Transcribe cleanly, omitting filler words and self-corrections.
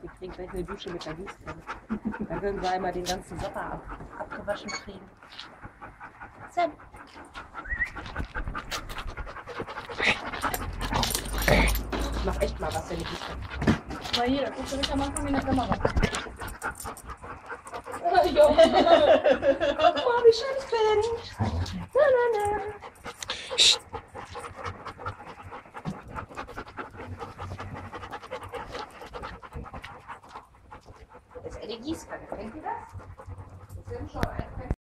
Wir kriegen gleich eine Dusche mit der Gießkanne. Dann würden wir einmal den ganzen Sopper abgewaschen kriegen. Sam. Ich mach echt mal was, wenn ich nicht kann. Mal hier, da guckst du nicht am Anfang in der Kamera. Jo. Guck mal, wie schön ich bin. Na, na, na. Das ist eine Gießkanne, kennt ihr das? Das sind schon ein